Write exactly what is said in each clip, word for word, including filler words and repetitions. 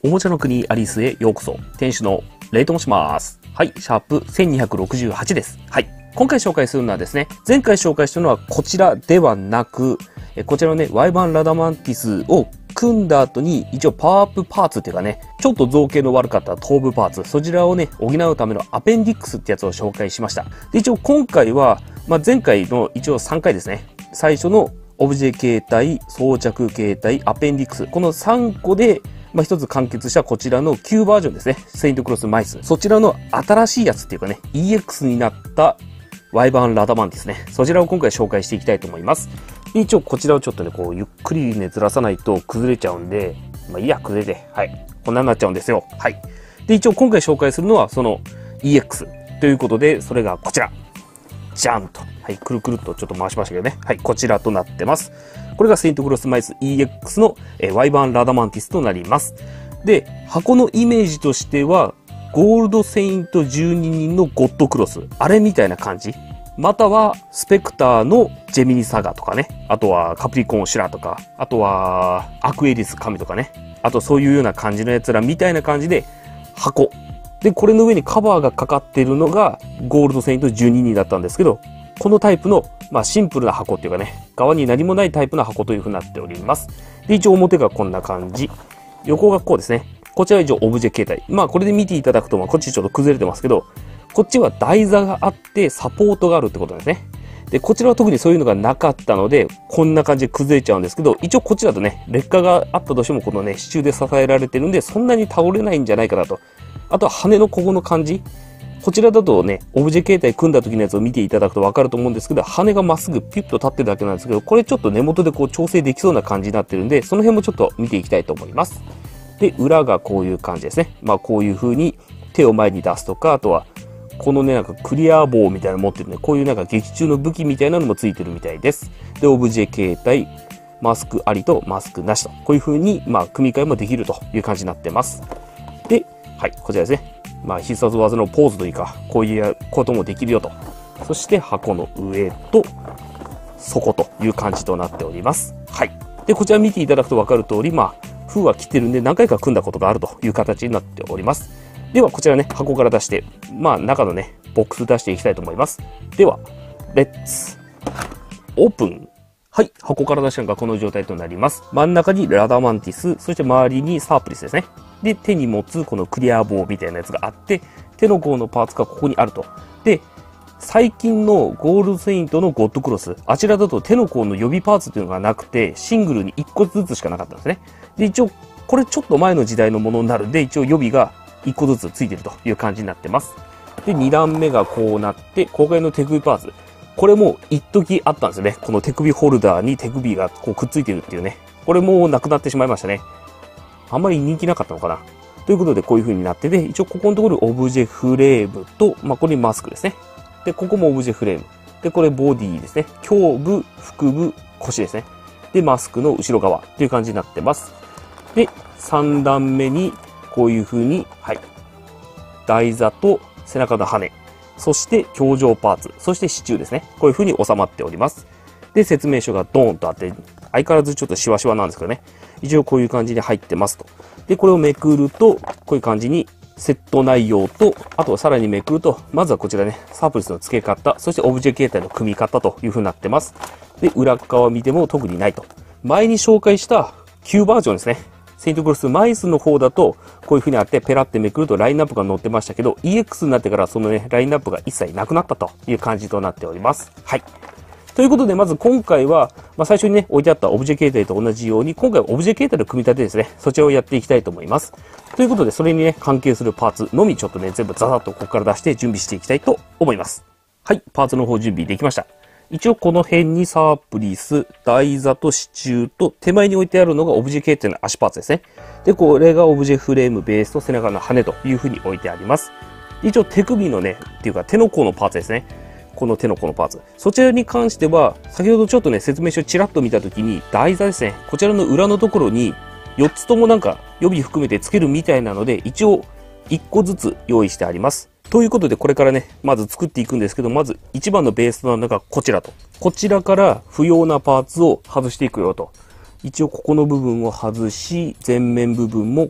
おもちゃの国アリスへようこそ。店主のレイと申します。はい、シャープせんにひゃくろくじゅうはちです。はい。今回紹介するのはですね、前回紹介したのはこちらではなく、こちらのね、ワイバンラダマンティスを組んだ後に、一応パワーアップパーツっていうかね、ちょっと造形の悪かった頭部パーツ、そちらをね、補うためのアペンディックスってやつを紹介しました。で、一応今回は、まあ、前回の一応さんかいですね。最初のオブジェ形態、装着形態、アペンディックス。このさんこで、まあ、一つ完結したこちらの旧バージョンですね。セイントクロスマイス。そちらの新しいやつっていうかね、イーエックス になったワイバーンラダマンティスね。そちらを今回紹介していきたいと思います。一応こちらをちょっとね、こう、ゆっくりね、ずらさないと崩れちゃうんで、まあいいや、崩れて。はい。こんなになっちゃうんですよ。はい。で、一応今回紹介するのは、その イーエックス ということで、それがこちら。じゃんと。はい。くるくるっとちょっと回しましたけどね。はい。こちらとなってます。これがセイントクロスマイス イーエックス の、えー、ワイバーンラダマンティスとなります。で、箱のイメージとしては、ゴールドセイントじゅうににんのゴッドクロス。あれみたいな感じ。または、スペクターのジェミニサガとかね。あとは、カプリコーンシュラとか。あとは、アクエリス神とかね。あと、そういうような感じのやつらみたいな感じで、箱。で、これの上にカバーがかかっているのが、ゴールドセイントじゅうににんだったんですけど、このタイプの、まあ、シンプルな箱っていうかね、側に何もないタイプの箱という風になっております。で、一応表がこんな感じ。横がこうですね。こちらは一応オブジェ形態。まあ、これで見ていただくと、まあ、こっちちょっと崩れてますけど、こっちは台座があってサポートがあるってことですね。で、こちらは特にそういうのがなかったので、こんな感じで崩れちゃうんですけど、一応こっちだとね、劣化があったとしてもこのね、支柱で支えられてるんで、そんなに倒れないんじゃないかなと。あとは羽のここの感じ。こちらだとね、オブジェ形態組んだ時のやつを見ていただくとわかると思うんですけど、羽がまっすぐピュッと立ってるだけなんですけど、これちょっと根元でこう調整できそうな感じになってるんで、その辺もちょっと見ていきたいと思います。で、裏がこういう感じですね。まあこういう風に手を前に出すとか、あとは、このね、なんかクリア棒みたいなの持ってるね、こういうなんか劇中の武器みたいなのもついてるみたいです。で、オブジェ形態、マスクありとマスクなしと、こういう風に、まあ組み替えもできるという感じになってます。で、はい、こちらですね。まあ必殺技のポーズというか、こういうこともできるよと。そして箱の上と底という感じとなっております。はい。で、こちら見ていただくとわかる通り、まあ、封は切ってるんで何回か組んだことがあるという形になっております。では、こちらね、箱から出して、まあ、中のね、ボックス出していきたいと思います。では、レッツ、オープン。はい、箱から出したのがこの状態となります。真ん中にラダマンティス、そして周りにサープリスですね。で、手に持つこのクリア棒みたいなやつがあって、手の甲のパーツがここにあると。で、最近のゴールドセイントのゴッドクロス、あちらだと手の甲の予備パーツというのがなくて、シングルにいっこずつしかなかったんですね。で、一応、これちょっと前の時代のものになるんで、一応予備がいっこずつついてるという感じになってます。で、に段目がこうなって、公開の手首パーツ。これも一時あったんですよね。この手首ホルダーに手首がこうくっついてるっていうね。これもうなくなってしまいましたね。あんまり人気なかったのかな。ということでこういう風になってて、一応ここのところオブジェフレームと、まあこれマスクですね。で、ここもオブジェフレーム。で、これボディですね。胸部、腹部、腰ですね。で、マスクの後ろ側っていう感じになってます。で、さん段目にこういう風に、はい。台座と背中の羽。そして表情パーツ。そして支柱ですね。こういう風に収まっております。で、説明書がドーンとあって、相変わらずちょっとシワシワなんですけどね。一応こういう感じに入ってますと。で、これをめくると、こういう感じにセット内容と、あとはさらにめくると、まずはこちらね、サープリスの付け方、そしてオブジェ形態の組み方という風になってます。で、裏側見ても特にないと。前に紹介した旧バージョンですね。セイントクロスマイスの方だと、こういう風にあって、ペラってめくるとラインナップが載ってましたけど、イーエックス になってからそのね、ラインナップが一切なくなったという感じとなっております。はい。ということで、まず今回は、まあ、最初にね、置いてあったオブジェ形態と同じように、今回はオブジェ形態の組み立てですね。そちらをやっていきたいと思います。ということで、それにね、関係するパーツのみちょっとね、全部ザザッとここから出して準備していきたいと思います。はい、パーツの方準備できました。一応この辺にサープリス、台座と支柱と手前に置いてあるのがオブジェ形態の足パーツですね。で、これがオブジェフレーム、ベースと背中の羽という風に置いてあります。一応手首のね、っていうか手の甲のパーツですね。この手の甲のパーツ。そちらに関しては、先ほどちょっとね、説明書ちらっと見たときに、台座ですね。こちらの裏のところに、よっつともなんか予備含めて付けるみたいなので、一応いっこずつ用意してあります。ということで、これからね、まず作っていくんですけど、まず一番のベースとなるのがこちらと。こちらから不要なパーツを外していくよと。一応ここの部分を外し、前面部分もこっ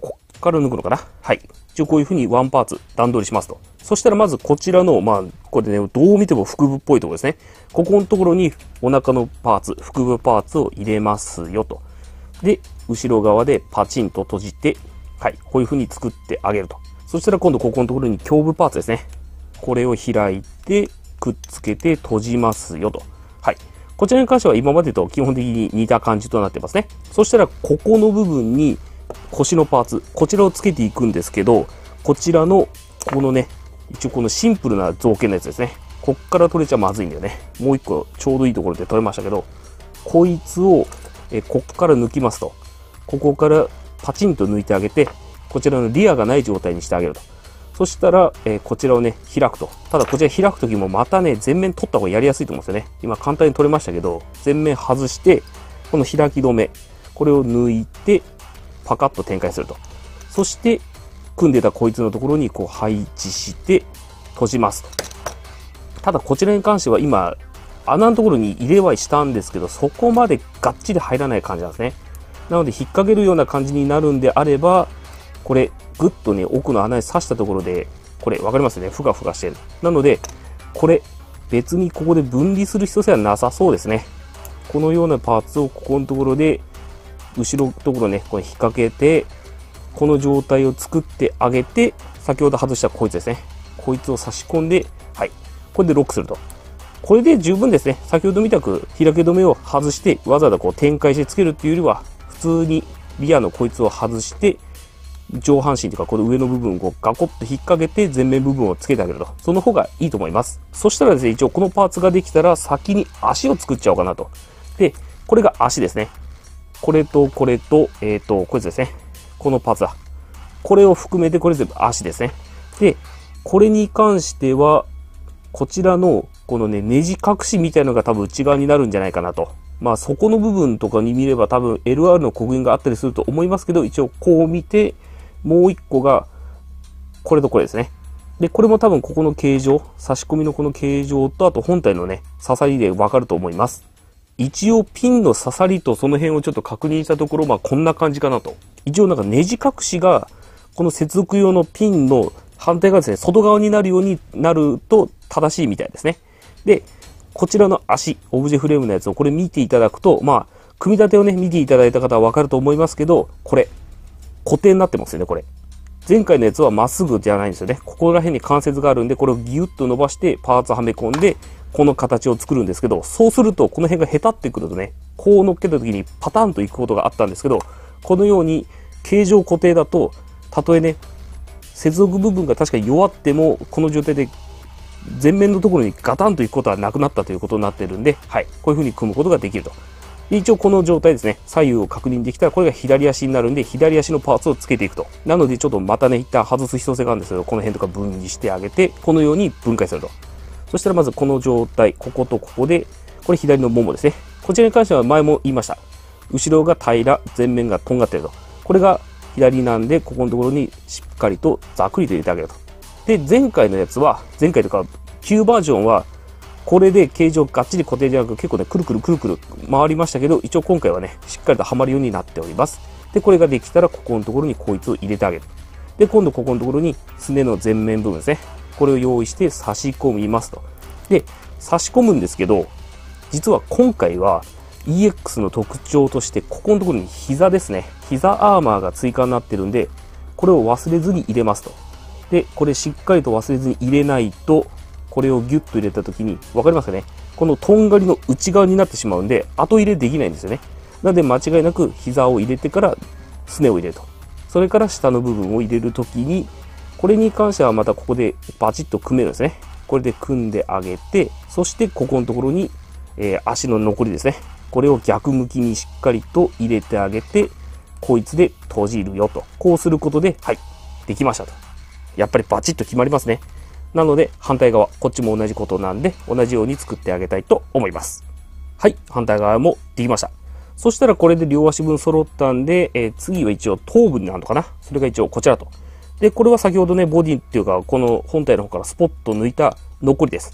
から抜くのかな。はい。一応こういう風にワンパーツ段取りしますと。そしたらまずこちらの、まあ、これね、どう見ても腹部っぽいところですね。ここのところにお腹のパーツ、腹部パーツを入れますよと。で、後ろ側でパチンと閉じて、はい。こういう風に作ってあげると。そしたら今度ここのところに胸部パーツですね。これを開いて、くっつけて閉じますよと。はい。こちらに関しては今までと基本的に似た感じとなってますね。そしたらここの部分に腰のパーツ、こちらをつけていくんですけど、こちらの、このね、一応このシンプルな造形のやつですね。こっから取れちゃまずいんだよね。もう一個ちょうどいいところで取れましたけど、こいつをえこっから抜きますと。ここからパチンと抜いてあげて、こちらのリアがない状態にしてあげると。そしたら、えー、こちらをね、開くと。ただこちら開くときもまたね、前面取った方がやりやすいと思うんですよね。今簡単に取れましたけど、前面外して、この開き止め、これを抜いて、パカッと展開すると。そして、組んでたこいつのところにこう配置して、閉じますと。ただこちらに関しては今、穴のところに入れはしたんですけど、そこまでがっちり入らない感じなんですね。なので、引っ掛けるような感じになるんであれば、これ、ぐっとね、奥の穴に刺したところで、これ、わかりますね。ふがふがしてる。なので、これ、別にここで分離する必要性はなさそうですね。このようなパーツをここのところで、後ろのところね、これ引っ掛けて、この状態を作ってあげて、先ほど外したこいつですね。こいつを差し込んで、はい。これでロックすると。これで十分ですね。先ほどみたく開け止めを外して、わざわざこう展開してつけるっていうよりは、普通にリアのこいつを外して、上半身というかこの上の部分をガコッと引っ掛けて前面部分をつけてあげると。その方がいいと思います。そしたらですね、一応このパーツができたら先に足を作っちゃおうかなと。で、これが足ですね。これとこれと、えっと、こいつですね。このパーツだ。これを含めてこれ全部足ですね。で、これに関しては、こちらのこのね、ネジ隠しみたいなのが多分内側になるんじゃないかなと。まあそこの部分とかに見れば多分 エルアール の刻印があったりすると思いますけど、一応こう見て、もう一個が、これとこれですね。で、これも多分ここの形状、差し込みのこの形状と、あと本体のね、刺さりでわかると思います。一応ピンの刺さりとその辺をちょっと確認したところ、まあこんな感じかなと。一応なんかネジ隠しが、この接続用のピンの反対側ですね、外側になるようになると正しいみたいですね。で、こちらの足、オブジェフレームのやつをこれ見ていただくと、まあ、組み立てをね、見ていただいた方はわかると思いますけど、これ、固定になってますよね、これ。前回のやつはまっすぐじゃないんですよね。ここら辺に関節があるんで、これをギュッと伸ばしてパーツはめ込んで、この形を作るんですけど、そうすると、この辺がへたってくるとね、こう乗っけた時にパタンといくことがあったんですけど、このように形状固定だと、たとえね、接続部分が確かに弱っても、この状態で前面のところにガタンといくことはなくなったということになっているんで、はい、こういう風に組むことができると。一応この状態ですね、左右を確認できたら、これが左足になるんで、左足のパーツをつけていくと。なので、ちょっとまたね、一旦外す必要性があるんですけど、この辺とか分離してあげて、このように分解すると。そしたらまずこの状態、こことここで、これ左のももですね。こちらに関しては前も言いました。後ろが平ら、前面がとんがっていると。これが左なんで、ここのところにしっかりとざっくりと入れてあげると。で、前回のやつは、前回とか旧バージョンは、これで形状がっちり固定じゃなく結構ね、くるくるくるくる回りましたけど、一応今回はね、しっかりとはまるようになっております。で、これができたら、ここのところにこいつを入れてあげる。で、今度ここのところに、すねの前面部分ですね。これを用意して差し込みますと。で、差し込むんですけど、実は今回は イーエックス の特徴として、ここのところに膝ですね。膝アーマーが追加になってるんで、これを忘れずに入れますと。で、これしっかりと忘れずに入れないと、これをギュッと入れたときに、わかりますかね？このとんがりの内側になってしまうんで、後入れできないんですよね。なので間違いなく膝を入れてからすねを入れると。それから下の部分を入れるときに、これに関してはまたここでバチッと組めるんですね。これで組んであげて、そしてここのところに、えー、足の残りですね。これを逆向きにしっかりと入れてあげて、こいつで閉じるよと。こうすることで、はい、できましたと。やっぱりバチッと決まりますね。なので、反対側、こっちも同じことなんで、同じように作ってあげたいと思います。はい、反対側もできました。そしたらこれで両足分揃ったんで、えー、次は一応頭部になるのかな。それが一応こちらと。で、これは先ほどね、ボディっていうか、この本体の方からスポッと抜いた残りです。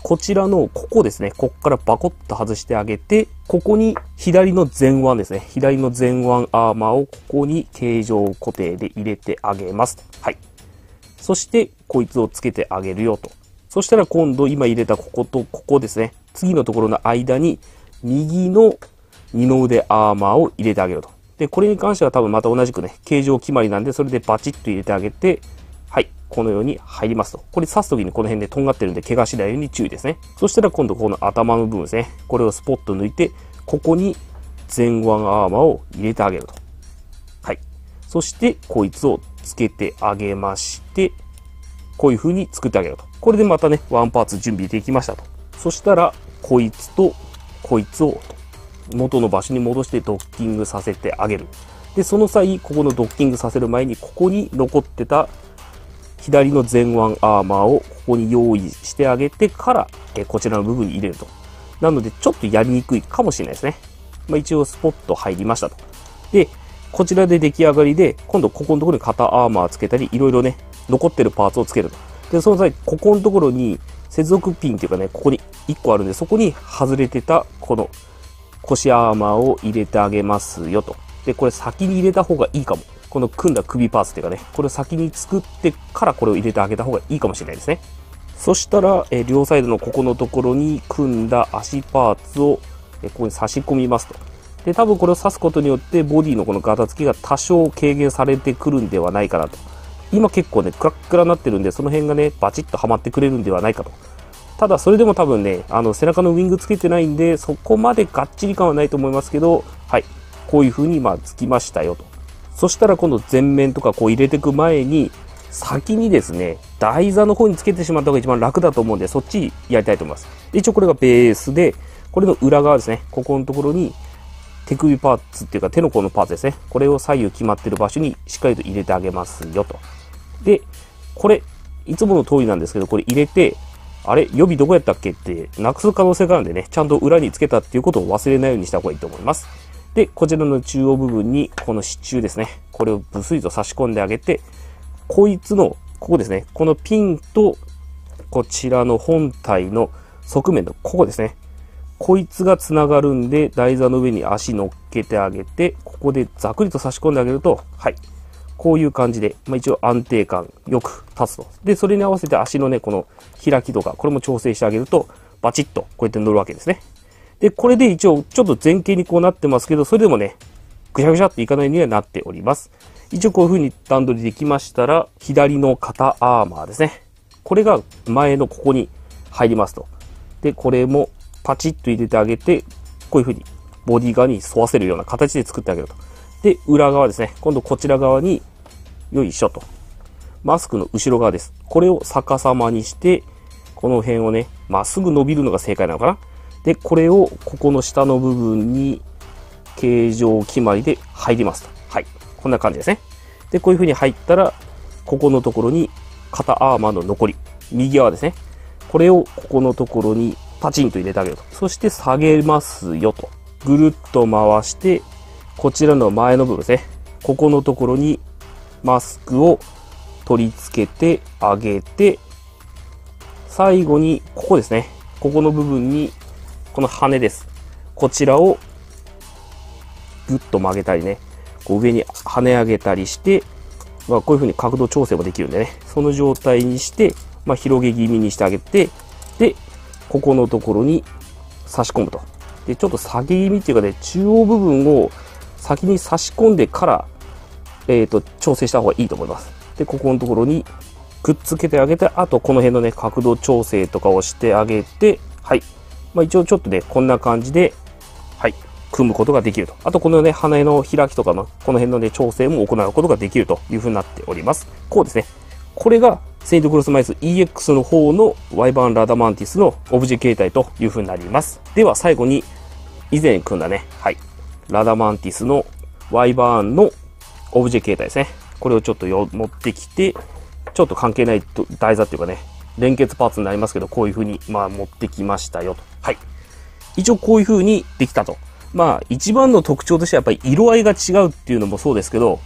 こちらのここですね、ここからバコッと外してあげて、ここに左の前腕ですね、左の前腕アーマーをここに形状固定で入れてあげます。はい。そして、こいつをつけてあげるよと。そしたら今度今入れたこことここですね、次のところの間に右の二の腕アーマーを入れてあげると。で、これに関しては多分また同じくね、形状決まりなんで、それでバチッと入れてあげて、はい。このように入りますと。これ刺すときにこの辺でとんがってるんで、怪我しないように注意ですね。そしたら今度この頭の部分ですね。これをスポッと抜いて、ここに前腕アーマーを入れてあげると。はい。そして、こいつをつけてあげまして、こういう風に作ってあげると。これでまたね、ワンパーツ準備できましたと。そしたら、こいつと、こいつを、元の場所に戻してドッキングさせてあげる。で、その際、ここのドッキングさせる前に、ここに残ってた左の前腕アーマーをここに用意してあげてから、えこちらの部分に入れると。なので、ちょっとやりにくいかもしれないですね。まあ、一応スポッと入りましたと。で、こちらで出来上がりで、今度ここのところに肩アーマーつけたり、いろいろね、残ってるパーツをつけると。で、その際、ここのところに接続ピンっていうかね、ここにいっこあるんで、そこに外れてた、この腰アーマーを入れてあげますよと。で、これ先に入れた方がいいかも。この組んだ首パーツっていうかね、これを先に作ってからこれを入れてあげた方がいいかもしれないですね。そしたら、え両サイドのここのところに組んだ足パーツをえここに差し込みますと。で、多分これを刺すことによってボディのこのガタつきが多少軽減されてくるんではないかなと。今結構ね、クラックラになってるんで、その辺がね、バチッとはまってくれるんではないかと。ただ、それでも多分ね、あの、背中のウィングつけてないんで、そこまでがっちり感はないと思いますけど、はい。こういう風に、まあ、つきましたよと。そしたら今度前面とかこう入れていく前に、先にですね、台座の方につけてしまった方が一番楽だと思うんで、そっちやりたいと思います。で一応これがベースで、これの裏側ですね、ここのところに手首パーツっていうか手の甲のパーツですね、これを左右決まってる場所にしっかりと入れてあげますよと。で、これ、いつもの通りなんですけど、これ入れて、あれ予備どこやったっけってなくす可能性があるんでね、ちゃんと裏につけたっていうことを忘れないようにした方がいいと思います。で、こちらの中央部分に、この支柱ですね。これをブスリと差し込んであげて、こいつの、ここですね。このピンと、こちらの本体の側面のここですね。こいつが繋がるんで、台座の上に足乗っけてあげて、ここでざくりと差し込んであげると、はい。こういう感じで、まあ、一応安定感よく立つと。で、それに合わせて足のね、この開きとか、これも調整してあげると、バチッとこうやって乗るわけですね。で、これで一応ちょっと前傾にこうなってますけど、それでもね、ぐしゃぐしゃっていかないようにはなっております。一応こういう風に段取りできましたら、左の肩アーマーですね。これが前のここに入りますと。で、これもパチッと入れてあげて、こういう風にボディ側に沿わせるような形で作ってあげると。で、裏側ですね。今度こちら側に、よいしょと。マスクの後ろ側です。これを逆さまにして、この辺をね、まっすぐ伸びるのが正解なのかな。で、これをここの下の部分に形状決まりで入りますと。はい。こんな感じですね。で、こういう風に入ったら、ここのところに肩アーマーの残り、右側ですね。これをここのところにパチンと入れてあげると。そして下げますよと。ぐるっと回して、こちらの前の部分ですね。ここのところにマスクを取り付けてあげて、最後にここですね。ここの部分にこの羽です。こちらをぐっと曲げたりね、こう上に跳ね上げたりして、まあ、こういう風に角度調整もできるんでね、その状態にして、まあ、広げ気味にしてあげて、で、ここのところに差し込むと。で、ちょっと下げ気味っていうかね、中央部分を先に差し込んでから、えっと、調整した方がいいと思います。で、ここのところにくっつけてあげて、あとこの辺のね、角度調整とかをしてあげて、はい。まあ、一応ちょっとね、こんな感じで、はい、組むことができると。あとこのね、羽の開きとかの、この辺のね、調整も行うことができるという風になっております。こうですね。これが、セイントクロスマイス イーエックス の方の ワイ バーンラダマンティスのオブジェ形態という風になります。では最後に、以前組んだね、はい、ラダマンティスの ワイ バーンのオブジェ形態ですね。これをちょっとよ持ってきて、ちょっと関係ない台座っていうかね、連結パーツになりますけど、こういう風に、まあ、持ってきましたよと。はい。一応こういう風にできたと。まあ、一番の特徴としてはやっぱり色合いが違うっていうのもそうですけど、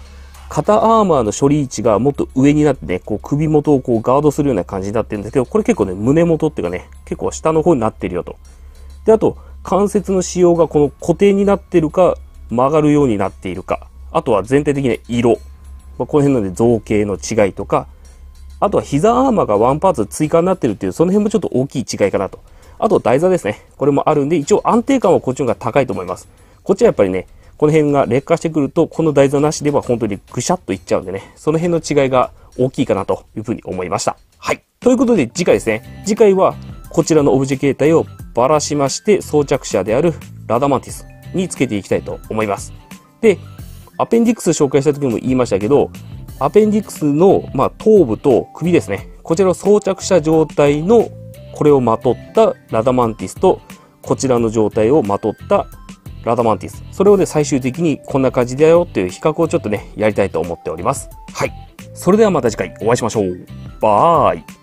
肩アーマーの処理位置がもっと上になってね、こう首元をこうガードするような感じになってるんですけど、これ結構ね、胸元っていうかね、結構下の方になってるよと。で、あと、関節の仕様がこの固定になってるか、曲がるようになっているか。あとは全体的な色。まあ、この辺のね、造形の違いとか、あとは膝アーマーがワンパーツ追加になってるっていう、その辺もちょっと大きい違いかなと。あと台座ですね。これもあるんで、一応安定感はこっちの方が高いと思います。こっちはやっぱりね、この辺が劣化してくると、この台座なしでは本当にぐしゃっといっちゃうんでね、その辺の違いが大きいかなというふうに思いました。はい。ということで次回ですね。次回はこちらのオブジェ形態をばらしまして、装着者であるラダマンティスにつけていきたいと思います。で、アペンディクス紹介した時も言いましたけど、アペンディクスの、まあ、頭部と首ですね。こちらを装着した状態のこれをまとったラダマンティスと、こちらの状態をまとったラダマンティス。それをね、最終的にこんな感じだよっていう比較をちょっとね、やりたいと思っております。はい。それではまた次回お会いしましょう。バーイ。